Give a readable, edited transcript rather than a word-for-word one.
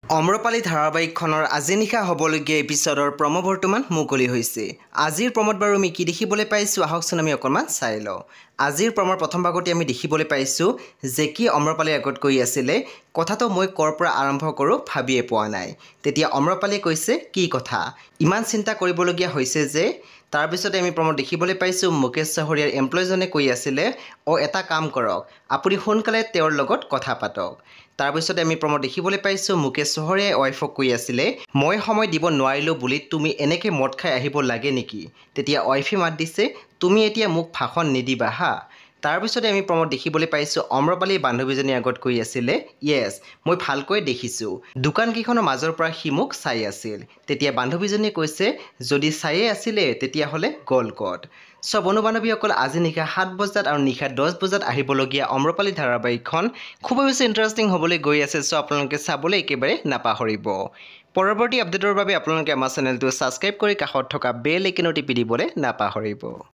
অম্ৰপালি ধাৰাবাহিকখনৰ আজি নিশা হ'বলগীয়া এপিছডৰ প্ৰম' বৰ্তমান মুকলি হৈছে। আজিৰ প্ৰম'ত বাৰু আমি কি দেখিবলৈ পাইছোঁ আহকচোন আমি অকণমান চাই লওঁ। আজিৰ প্ৰমৰ প্ৰথম ভাগতে আমি দেখিবলৈ পাইছোঁ যে কি অম্ৰপালিৰ আগত কৈ আছিলে কথাটো মই ক'ৰ পৰা আৰম্ভ কৰোঁ ভাবিয়ে পোৱা নাই। তেতিয়া অম্ৰপালিয়ে কৈছে কি কথা ইমান চিন্তা কৰিবলগীয়া হৈছে যে। তাৰপিছতে আমি প্ৰম'ত দেখিবলৈ পাইছোঁ মুকেশ চহৰীয়াৰ এমপ্লয়জনে কৈ আছিলে এটা কাম কৰক আপুনি সোনকালে তেওঁৰ লগত কথা পাতক। তাৰপিছতে আমি প্ৰম'ত দেখিবলৈ পাইছোঁ মুকেশ চহৰীয়াই ৱাইফক কৈ আছিলে মই সময় দিব নোৱাৰিলোঁ বুলি তুমি এনেকৈ মদ খাই আহিব লাগে নেকি। তেতিয়া ৱাইফে মাত দিছে তুমি এতিয়া মোক ভাষণ নিদিবা হা। তাৰপিছতে আমি প্ৰম'ত দেখিবলৈ পাইছোঁ অম্ৰপালিৰ বান্ধৱীজনীৰ আগত কৈ আছিলে য়েছ মই ভালকৈ দেখিছোঁ দোকানকেইখনৰ মাজৰ পৰা সি মোক চাই আছিল। তেতিয়া বান্ধৱীজনীয়ে কৈছে যদি চায়ে আছিলে তেতিয়াহ'লে গ'ল ক'ত। চ' বন্ধু বান্ধৱীসকল আজি নিশা 7 বজাত আৰু নিশা 10 বজাত আহিবলগীয়া অম্ৰপালি ধাৰাবাহিকখন খুবেই বেছি ইণ্টাৰেষ্টিং হ'বলৈ গৈ আছে। চ' আপোনালোকে চাবলৈ একেবাৰে নাপাহৰিব। পৰৱৰ্তী আপডেটৰ বাবে আপোনালোকে আমাৰ চেনেলটো ছাবস্ক্ৰাইব কৰি কাষত থকা বেল আইকনটো টিপি দিবলৈ নাপাহৰিব।